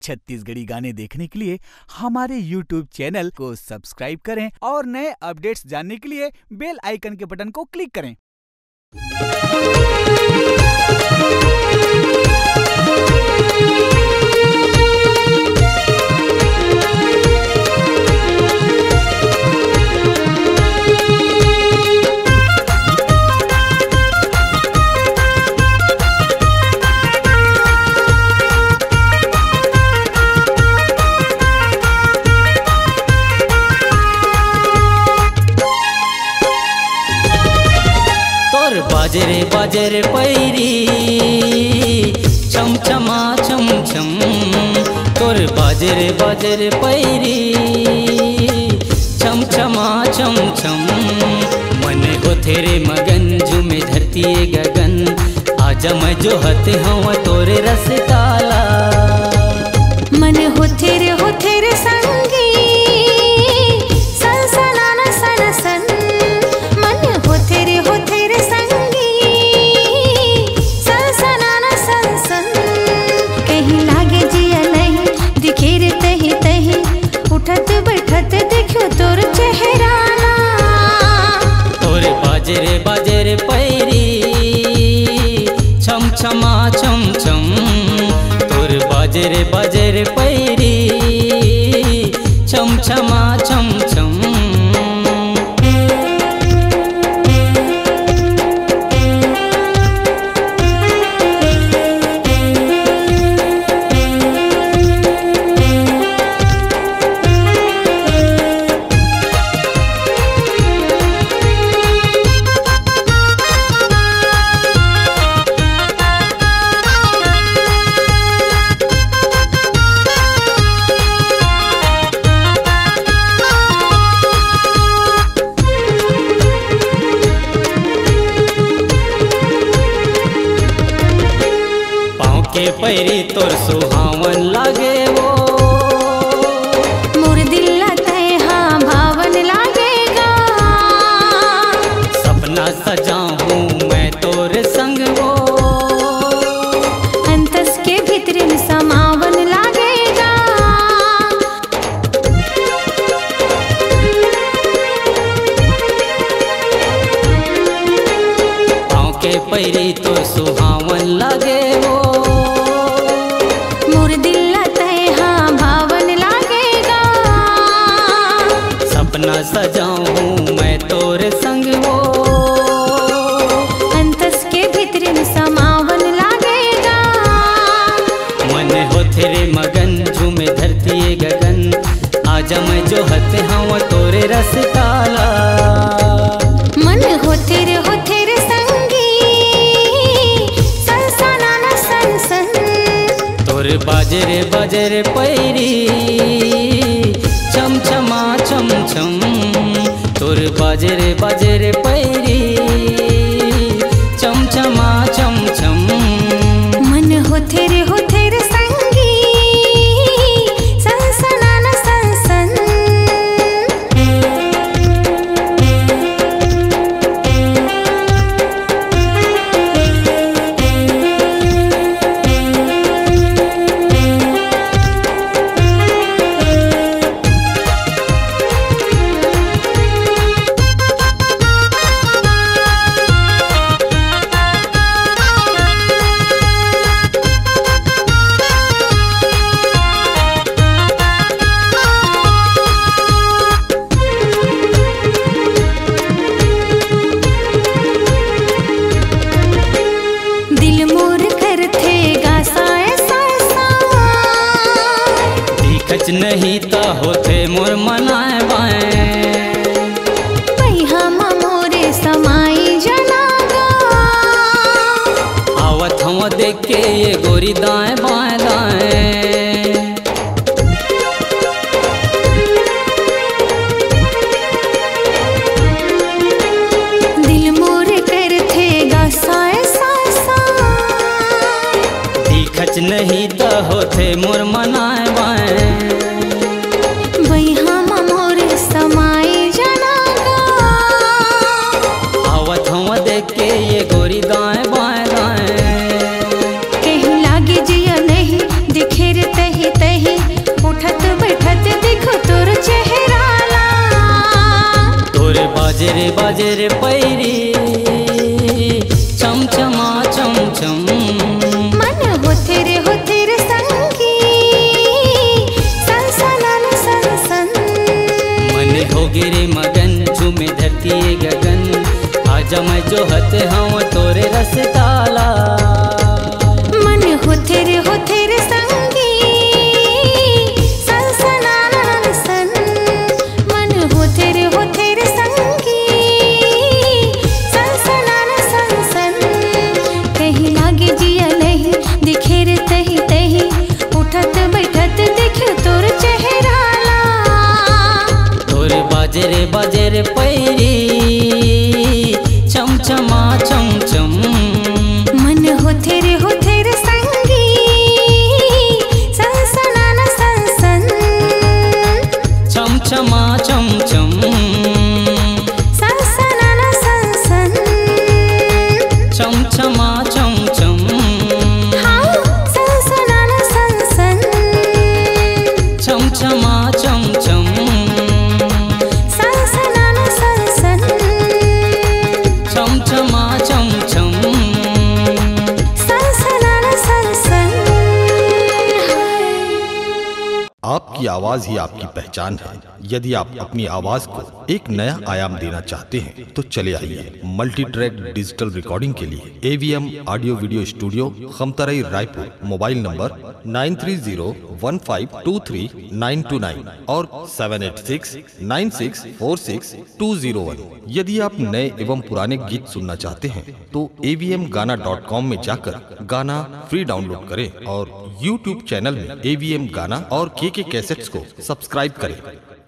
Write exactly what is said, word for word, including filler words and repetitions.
छत्तीसगढ़ी गाने देखने के लिए हमारे यूट्यूब चैनल को सब्सक्राइब करें और नए अपडेट्स जानने के लिए बेल आइकन के बटन को क्लिक करें। बाजरे बाजरे पैरी छम छमा छम छम तोर बाजरे बाजरे पैरी छम छमा छम छम मन हो तेरे मगन झूमे धरती गगन आजा मैं जो हते हवा तोरे रस ताला मन हो तेरे हो तेरे संगी सन सनाना सन सन मन हो तेरे हो तेरे संगी उठत बैठत देखो तोर चेहराना तोरे बाजरे बाजरे पैरी छम छमा छम छम तोरे बाजरे बाजरे पैरी छम छमा छम छम के पैरी तोर सुहावन लागे वो मोर दिल लते हाँ भावन लागेगा सपना सजा हूँ मैं तोर संग वो अंतस के भीतर में समावन लागेगा पाँव के पैरी तोर सुहावन लागे वो सपना सजाऊं मैं तोरे संग वो अंतस के भीतर में समावन लागेगा मन हो तेरे मगन झूमे धरती गगन आजा मैं जो हते हवा तोरे रस ताला मन हो तेरे हो तेरे संगी सन सनाना सन सन तोरे बाजरे बाजरे पैरी छम छमा छम छम तोर बाजरे बाजरे पैरी छम छमा छम छम मन हो तेरे हो तेरे संगी सन सनाना सन सन नहीं ता होते मोर मनाए बाएं हम मोरे समाई जनागा आवत हम देख के ये गोरी दाएं बाएं दाएं दिल मोरे कर थे गासाए सासा दिखच नहीं ता होते मोर मनाए बाएं समाई जनागा आवत हम देख के ये गोरी दाएं बाएं दाएं कहीं लागे जिया नहीं दिखे रे तही तही बाजे रे पैरी चम चमा चम चम। मन होते रे होते रे संगी सन सनन सन सन। मन हो गे रे मगन झूमे धरती ये गगन, आजा मैं जो हते हूँ तोरे रसताला। मन होते रे होते रे संगी सन सनन सन। मन होते रे होते रे संगी सन सनन सन सन। कहीं लागे जिया नहीं दिखे रे तही तही, उठत बैठत देख तोर चेहराला। तोरे बाजे रे बाजे रे पैरी चम चमा चम चम। मन होते रे होते रे संगी सन सनन सन सन। चम चमा चम चम। सन सनन सन सन। चम चमा चम चम। हाँ सन सनन सन सन। चम चमा चम चम। सन सनन सन सन। चम चमा चम चम। सन सनन सन सन। आपकी आवाज ही आपकी पहचान है। यदि आप अपनी आवाज को एक नया आयाम देना चाहते हैं तो चले आइए मल्टी ट्रैक डिजिटल रिकॉर्डिंग के लिए AVM audio video studio Khamtarai Raipur. Mobile number nine three zero one five two three nine two nine और seven eight six nine six four six two zero one. यदि आप नए एवं पुराने गीत सुनना चाहते हैं तो एवीएम गाना डॉट कॉम में जाकर गाना फ्री डाउनलोड करें और यूट्यूब चैनल में एवीएम गाना और के के कैसेट्स को सब्सक्राइब करें।